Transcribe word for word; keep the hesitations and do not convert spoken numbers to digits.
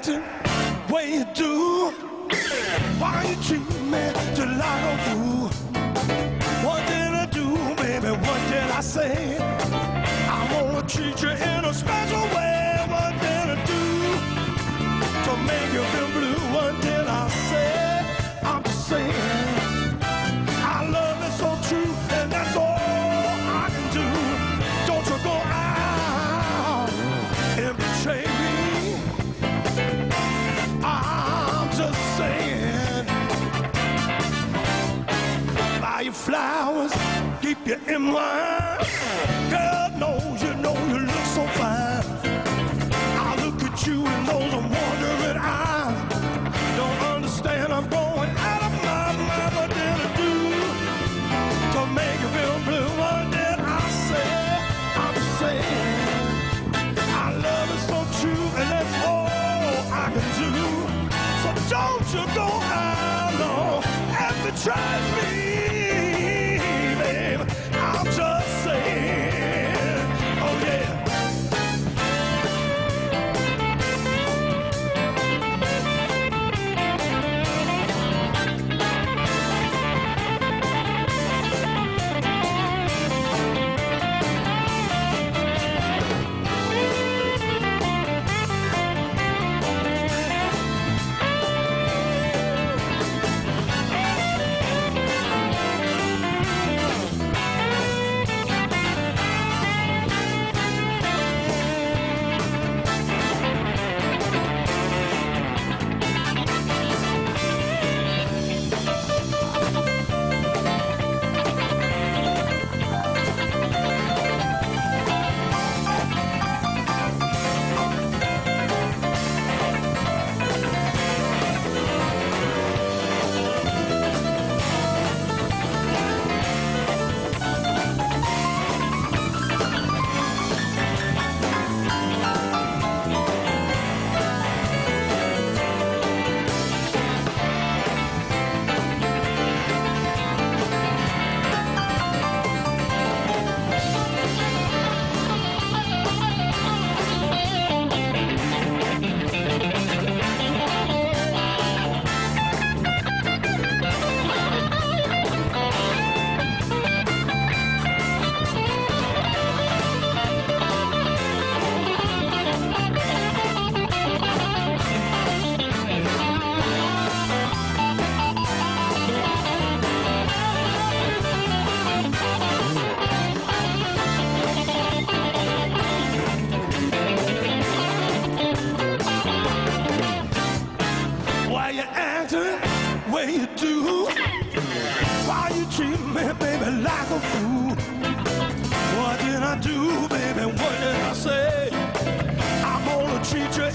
acting the way you do? Why you treat me just like a fool? What did I do, baby? What did I say? I wanna treat you in a special way. What did I do to make you feel blue? What did I say? I'm just saying, I love you so true, and that's all I can do. Don't you go out and betray me. I'm just saying, buy you flowers, keep you in mind. God knows you know you look so fine. I look at you and those are wondering eyes. Don't understand, I'm going out of my mind. What did I do to make you feel blue? What did I say? I'm saying, I love you so true, and that's all I can do. So don't you go out, no, and betray me, babe. I'm just saying, oh yeah. Way you do, why you treat me, baby, like a fool? What did I do, baby? What did I say? I'm gonna treat you